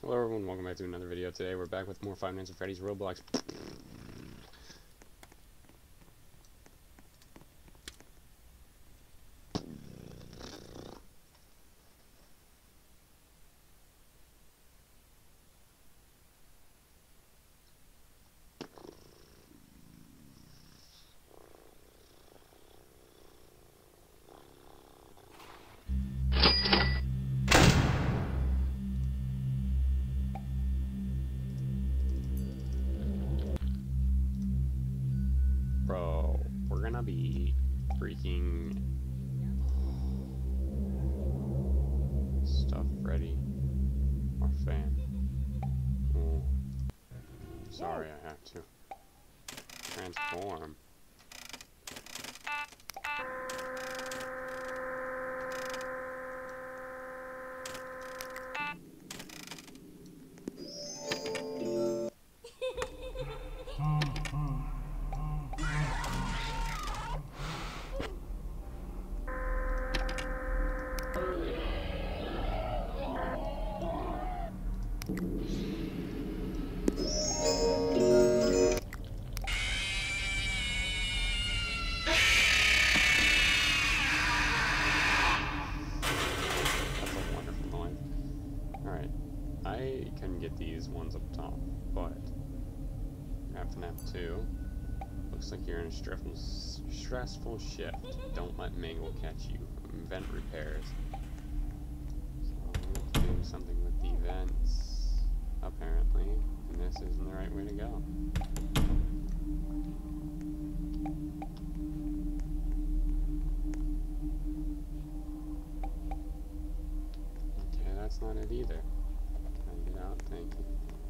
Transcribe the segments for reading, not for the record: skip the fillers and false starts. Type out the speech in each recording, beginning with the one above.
Hello everyone, welcome back to another video. Today we're back with more Five Nights at Freddy's Roblox. Bro, we're gonna be freaking stuff Freddy or fan. Oh, sorry, I have to transform. I can get these ones up top, but Fnaf 2 looks like you're in a stressful shift. Don't let Mangle catch you. Vent repairs. So we have to do something with the vents, apparently, and this isn't the right way to go. Okay, that's not it either. Get out, thank you.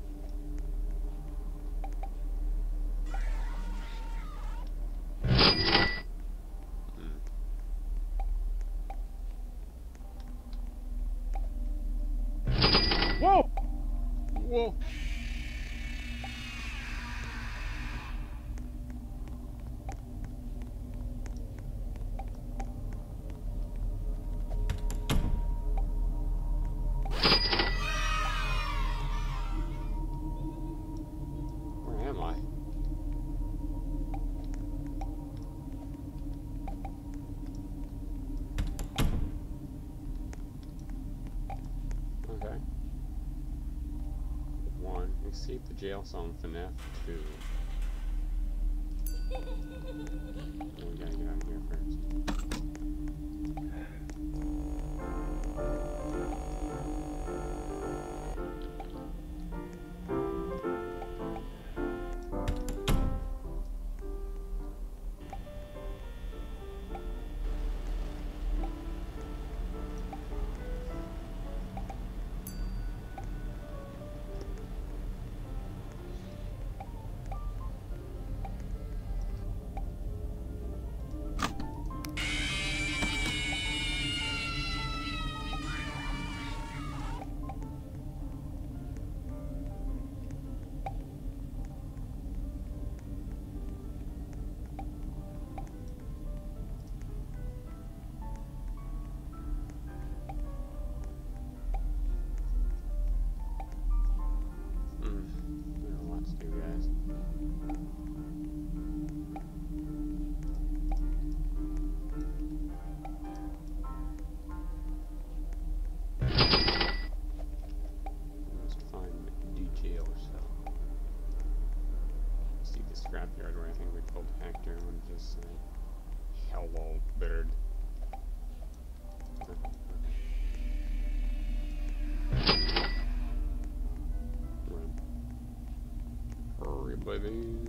Whoa! Whoa! Okay. 1. Escape the jail cell in Fnaf 2. Oh, we gotta get out of here first. Scrapyard where I think we told Hector and just say, hello, bird. Run. Hurry, babies.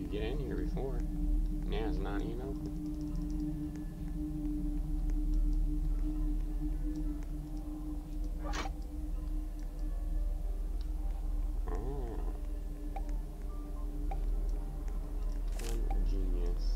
could get in here before. Yeah, it's not even open. Oh. I'm a genius.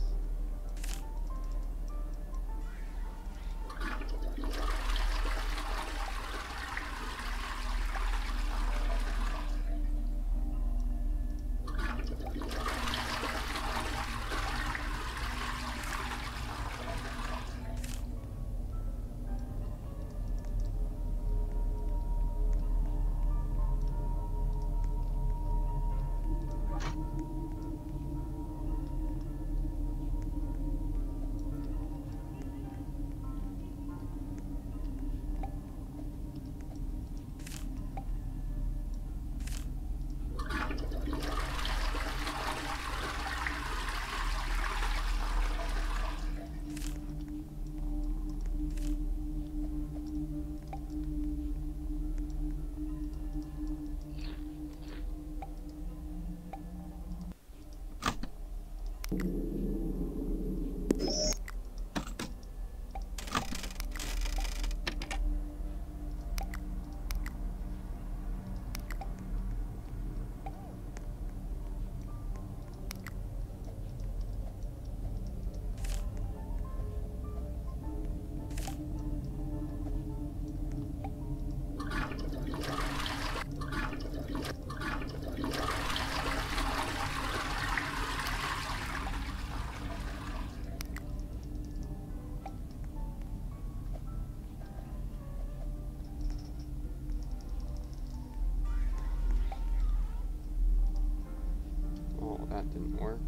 Oh, that didn't work.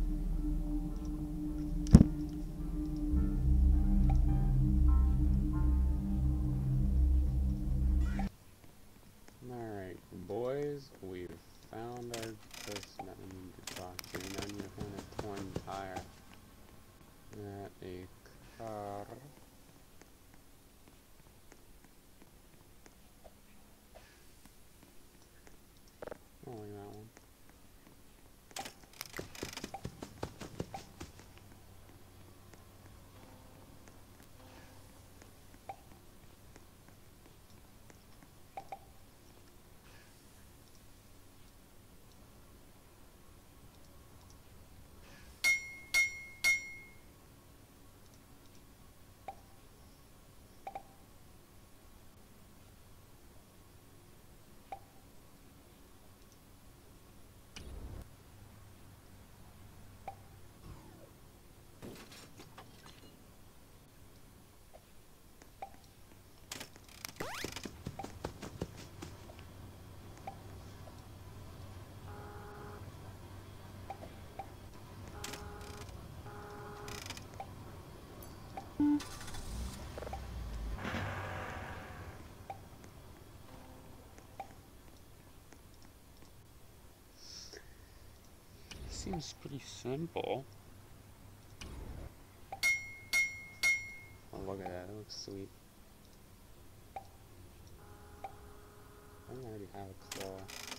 Alright, boys, we've found our person that we need to talk to. Now I need to find a torn tire at a car. Oh, look at that one. Seems pretty simple. Oh, look at that. It looks sweet. I already have a claw.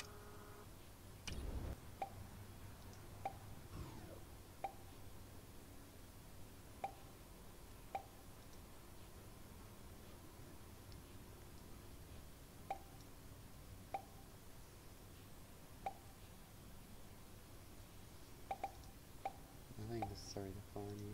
Nothing necessary to find you.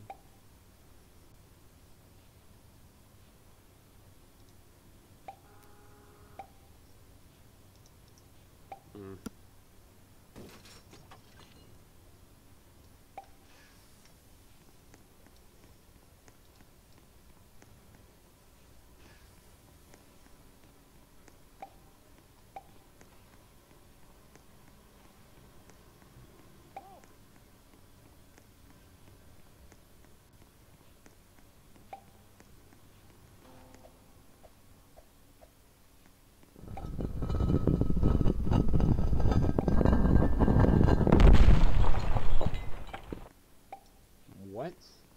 What?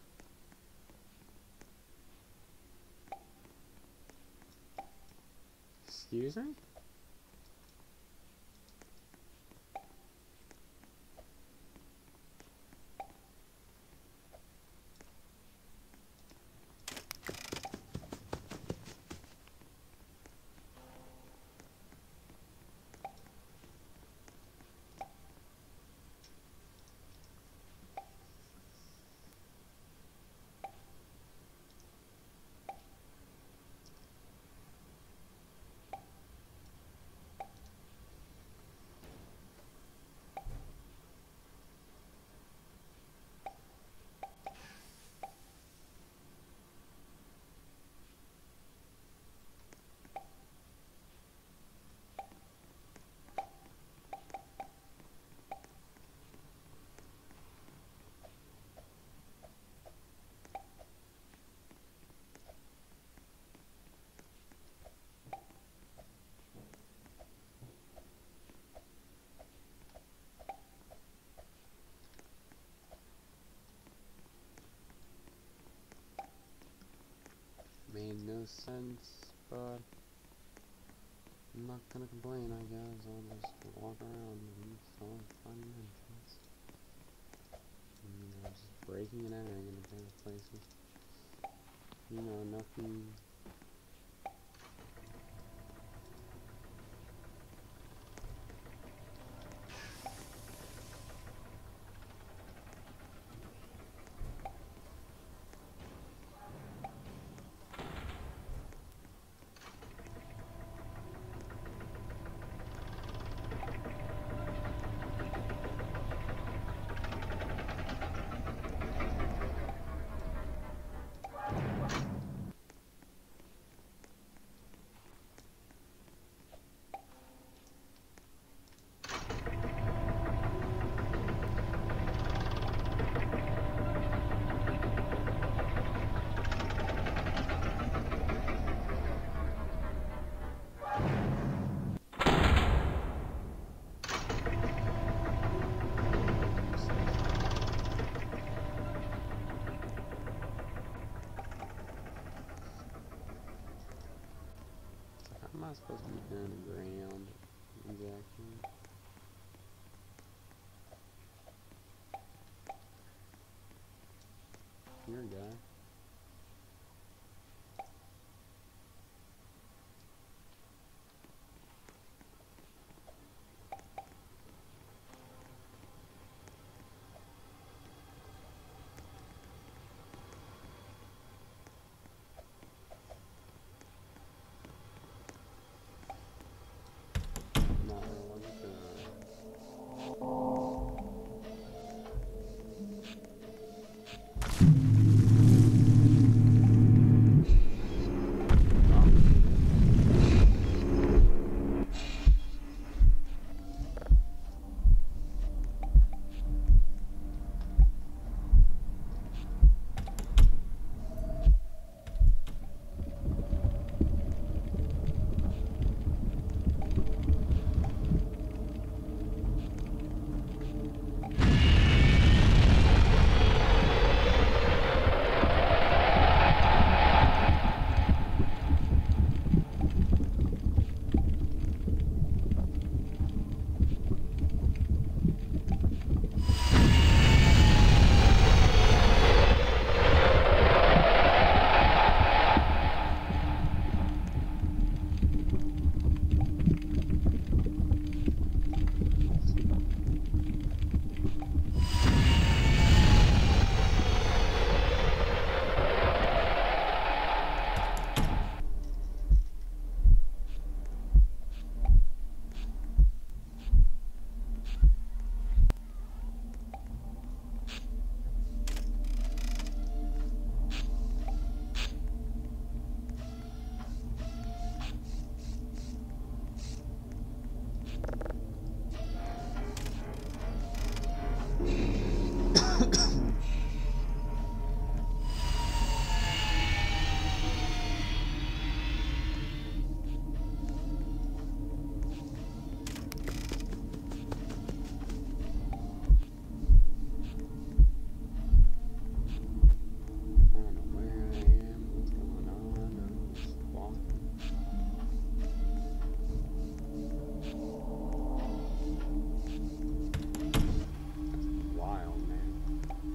Excuse me? sense, but I'm not gonna complain, I guess. I'll just walk around and find an entrance. And just breaking and entering into different places. You know, nothing. How am I supposed to be underground? Exactly. You're a guy. Not really wild, man.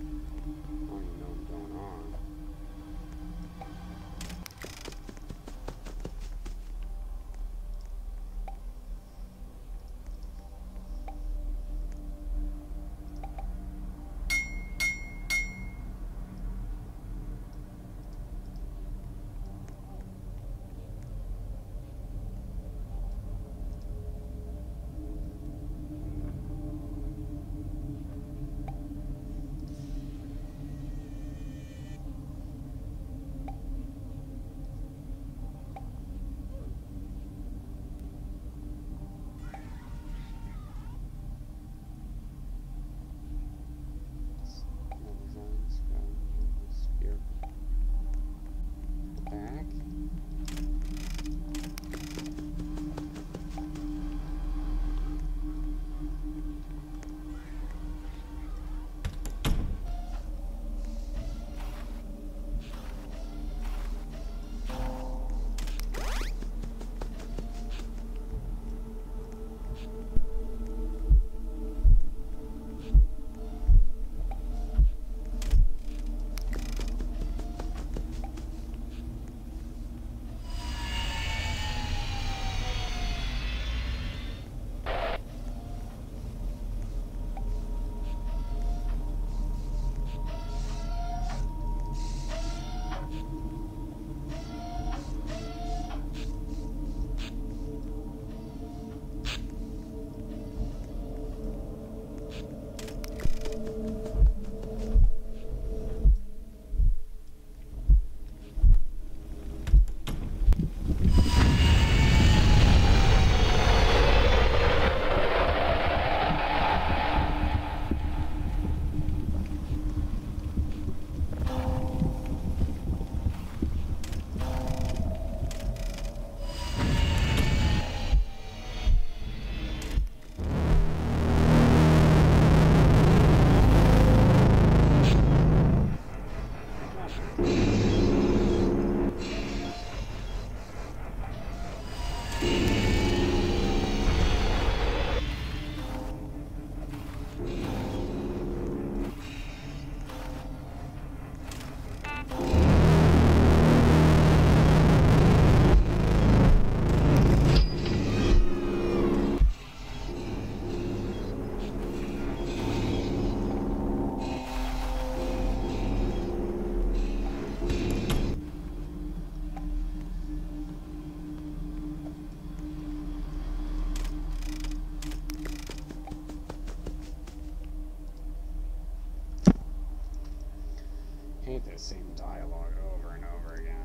hate this same dialogue over and over again.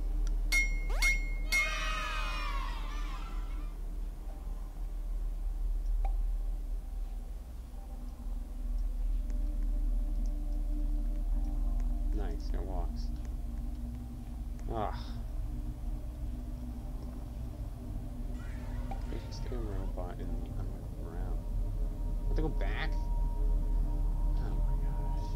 Nice, it walks. Ah. Just a robot in the underground. Have to go back? Oh my gosh.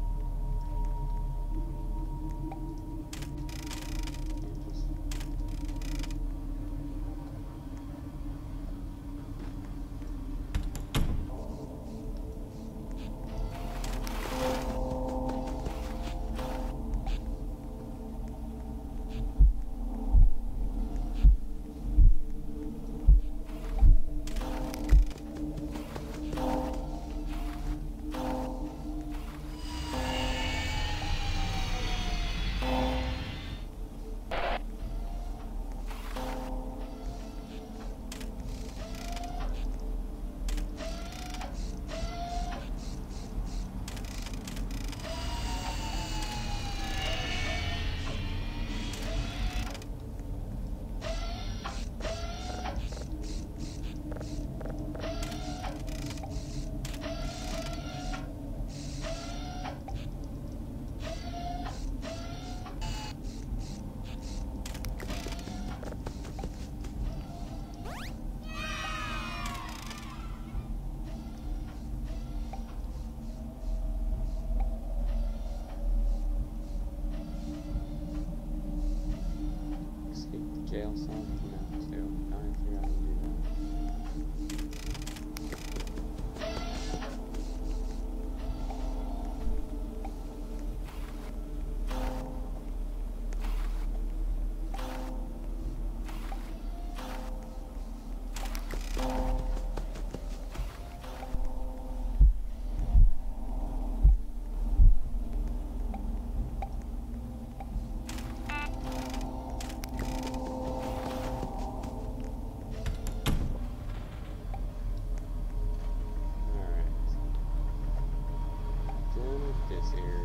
Jail song from that too. Now I figure out how to do this area.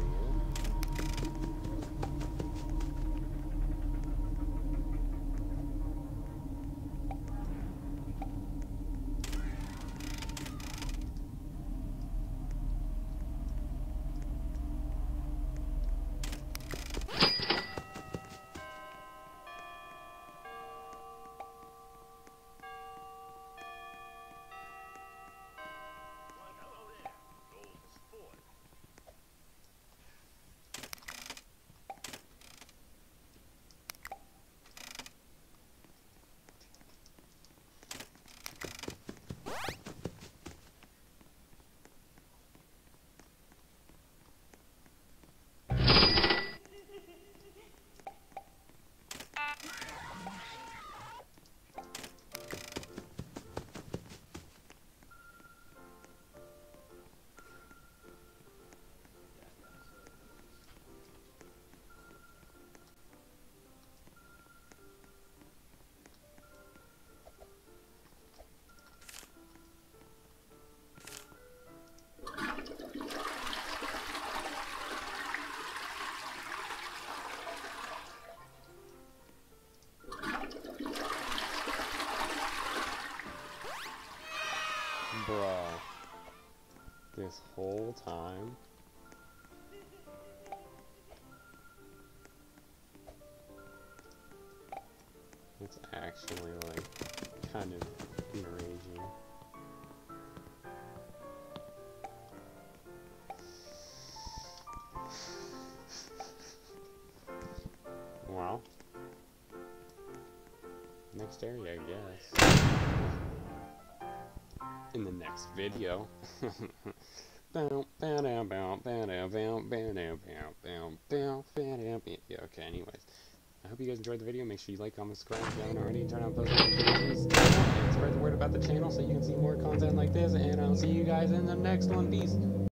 Bro, this whole time, it's actually like kind of enraging. Well, next area, I guess. In the next video. Okay, anyways. I hope you guys enjoyed the video. Make sure you like, comment, subscribe if you haven't already, and turn on post notifications. And spread the word about the channel so you can see more content like this. And I'll see you guys in the next one. Peace.